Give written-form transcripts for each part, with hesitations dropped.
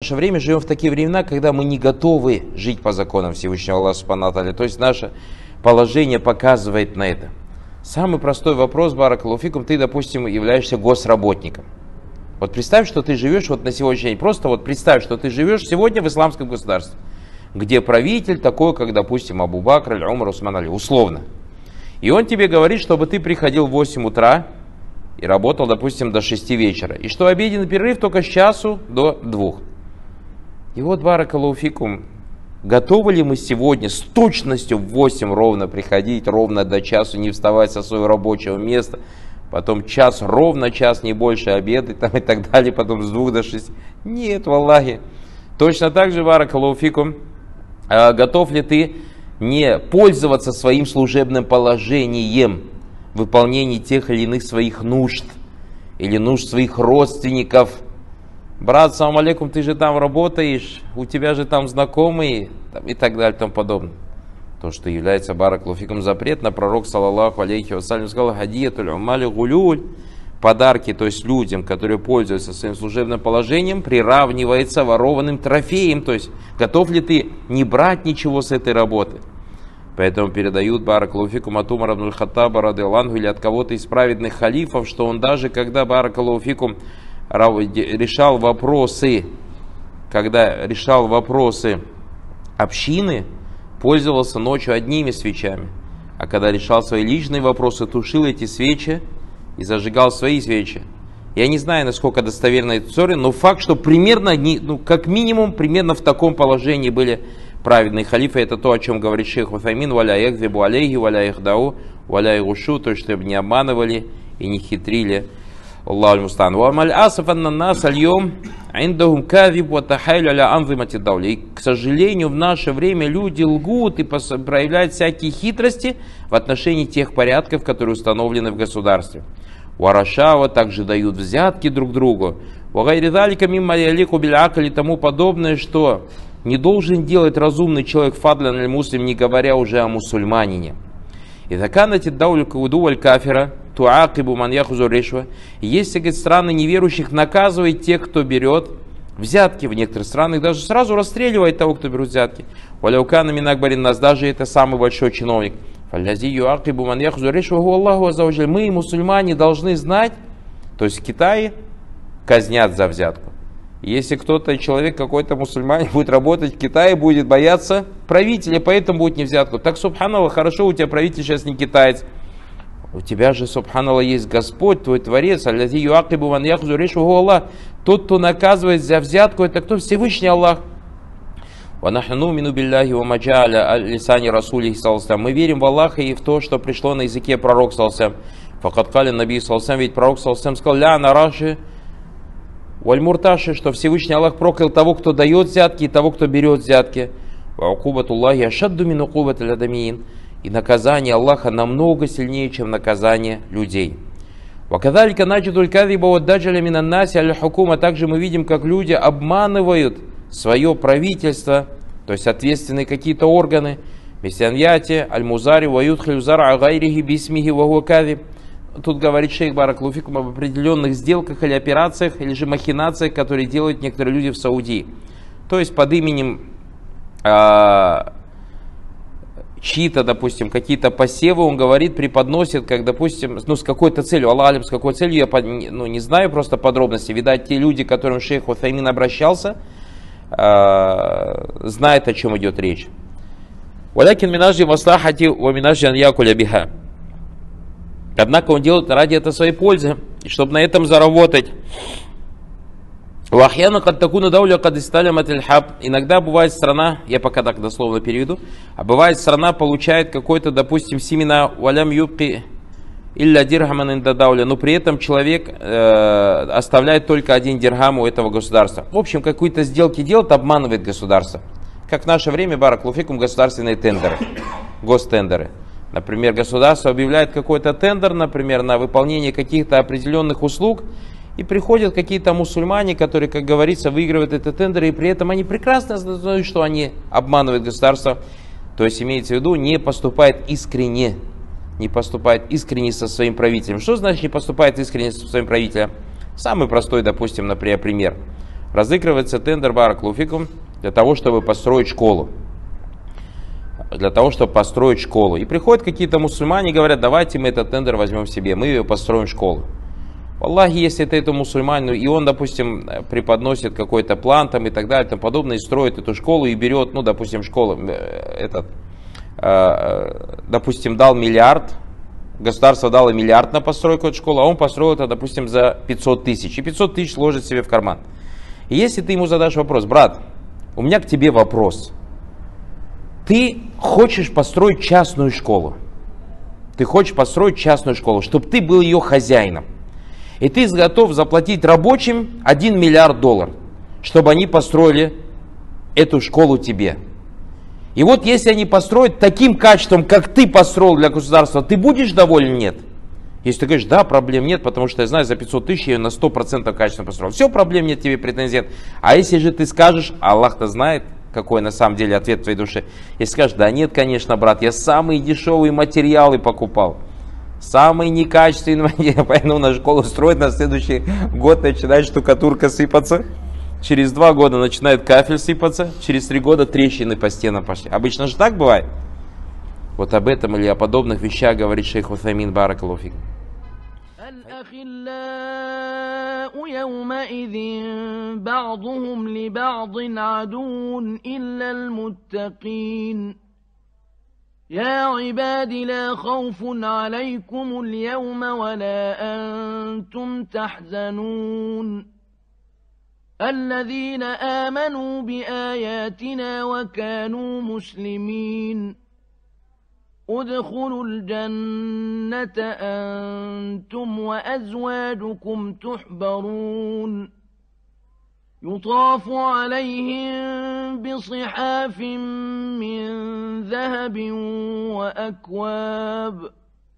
наше время живем в такие времена, когда мы не готовы жить по законам Всевышнего Аллаха Субхану ва Тааля. То есть наше положение показывает на это. Самый простой вопрос, баракаллаху фикум, ты, допустим, являешься госработником. Вот представь, что ты живешь вот на сегодняшний день. Просто вот представь, что ты живешь сегодня в исламском государстве, где правитель такой, как, допустим, Абу Бакр или Умар Усман Али, условно. И он тебе говорит, чтобы ты приходил в 8 утра и работал, допустим, до 6 вечера. И что обеденный перерыв только с часу до 2. И вот, баракаллаху фикум, готовы ли мы сегодня с точностью в 8 ровно приходить, ровно до часу, не вставать со своего рабочего места, потом час, ровно час, не больше обедать там и так далее, потом с 2 до 6. Нет, валлахи. Точно так же, баракаллаху фикум, готов ли ты не пользоваться своим служебным положением в выполнении тех или иных своих нужд или нужд своих родственников? Брат, салам алейкум, ты же там работаешь, у тебя же там знакомые там, и так далее и тому подобное. То, что является баракаллаху фикум запретно, пророк саллаллаху алейхи вассалям сказал: хадиятуль умали гулюль, подарки, то есть людям, которые пользуются своим служебным положением, приравнивается ворованным трофеем. То есть готов ли ты не брать ничего с этой работы? Поэтому передают баракаллаху фикум от Умара ибн аль-Хаттаба радиаллаху анху или от кого-то из праведных халифов, что он даже когда баракаллаху фикум решал вопросы общины, пользовался ночью одними свечами, а когда решал свои личные вопросы, тушил эти свечи и зажигал свои свечи. Я не знаю, насколько достоверна эта история, но факт, что примерно, как минимум, примерно в таком положении были праведные халифы. Это то, о чем говорит шейх Утхаймин: валя ягзибу алейхи, валя яхдау, валя ягушу, то есть чтобы не обманывали и не хитрили. Аллаху аль-мустан. Ва маль асаф анна нас аль-йом индахум кадиб ва тахайлю аля анзимати даули. И, к сожалению, в наше время люди лгут и проявляют всякие хитрости в отношении тех порядков, которые установлены в государстве. Варашава также дают взятки друг другу. Вагайридалика мимма ялику биль-акли и тому подобное, что не должен делать разумный человек фадлян аль-муслим, не говоря уже о мусульманине. И заканати даулю кауду аль-кафира туакибу ман яхузу ришва. Если, говорит, страны неверующих наказывает тех, кто берет взятки, в некоторых странах даже сразу расстреливает того, кто берет взятки. Валяукана минакбарин нас, даже это самый большой чиновник. Фалязи юакибу ман яхузу ришва гу Аллаху аззаваджаль. Мы, мусульмане, должны знать, то есть в Китае казнят за взятку. Если кто-то, человек какой-то мусульманин будет работать в Китае, будет бояться правителя, поэтому будет не взятку. Так, субханаллах, хорошо, у тебя правитель сейчас не китаец. У тебя же, субханаллах, есть Господь, твой Творец. Аллази юакибу ман яхузу ришва гу Аллах. Тот, кто наказывает за взятку, это кто? Всевышний Аллах. Мы верим в Аллаха и в то, что пришло на языке пророк саллаллаху. Факаткали наби саллаллаху, ведь пророк саллаллаху сказал: ля нараши валь-мурташи, что Всевышний Аллах проклял того, кто дает взятки, и того, кто берет взятки. И наказание Аллаха намного сильнее, чем наказание людей. Также мы видим, как люди обманывают свое правительство, то есть ответственные какие-то органы. Тут говорит шейх баракаллаху фикум об определенных сделках или операциях, или же махинациях, которые делают некоторые люди в Саудии. То есть под именем чьи-то, допустим, какие-то посевы, он говорит, преподносит, как, допустим, с какой-то целью, Аллах алим, с какой целью, я не знаю просто подробности. Видать, те люди, к которым шейх Утхаймин обращался, знают, о чем идет речь. Валякин минажи маслахати ва минажи ан якуля биха. Однако он делает ради этой своей пользы, и чтобы на этом заработать. Иногда бывает страна, я пока так дословно переведу, а бывает страна получает какой-то, допустим, семена валям юбки илля дирхаман индадауля, но при этом человек оставляет только 1 дирхам у этого государства. В общем, какие-то сделки делает, обманывает государство. Как в наше время, баракаллаху фикум, государственные тендеры, гостендеры. Например, государство объявляет какой-то тендер, например, на выполнение каких-то определенных услуг, и приходят какие-то мусульмане, которые, как говорится, выигрывают этот тендер, и при этом они прекрасно знают, что они обманывают государство. То есть, имеется в виду, не поступает искренне со своим правителем. Что значит не поступает искренне со своим правителем? Самый простой, допустим, например, пример. Разыгрывается тендер Бараклуфикум для того, чтобы построить школу. Для того, чтобы построить школу. И приходят какие-то мусульмане и говорят, давайте мы этот тендер возьмем себе, мы ее построим школу. Аллахи, если это мусульманин, и он, допустим, преподносит какой-то план там и так далее, и тому подобное, и строит эту школу и берет, ну, допустим, школу, допустим, дал миллиард, государство дало миллиард на постройку этой школы, а он построил это, допустим, за 500 тысяч, и 500 тысяч ложит себе в карман. И если ты ему задашь вопрос, брат, у меня к тебе вопрос, ты хочешь построить частную школу, чтобы ты был ее хозяином. И ты готов заплатить рабочим $1 миллиард, чтобы они построили эту школу тебе. И вот если они построят таким качеством, как ты построил для государства, ты будешь доволен? Нет. Если ты говоришь, да, проблем нет, потому что я знаю, за 500 тысяч я ее на 100% качественно построил. Все, проблем нет, тебе претензий нет. А если же ты скажешь, Аллах-то знает, какой на самом деле ответ в твоей душе. Если скажешь, да нет, конечно, брат, я самые дешевые материалы покупал. Самый некачественный материал, поэтому на школу строить, на следующий год начинает штукатурка сыпаться. Через 2 года начинает кафель сыпаться, через 3 года трещины по стенам пошли. Обычно же так бывает. Вот об этом или о подобных вещах говорит шейх Утхаймин баракаллаху фик. يا عباد لا خوف عليكم اليوم ولا أنتم تحزنون الذين آمنوا بآياتنا وكانوا مسلمين ادخلوا الجنة أنتم وأزواجكم تحبرون يطاف عليهم بصحاف من ذهب وأكواب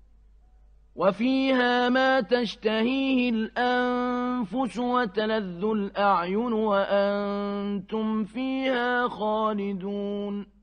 وفيها ما تشتهيه الأنفس وتلذ الأعين وأنتم فيها خالدون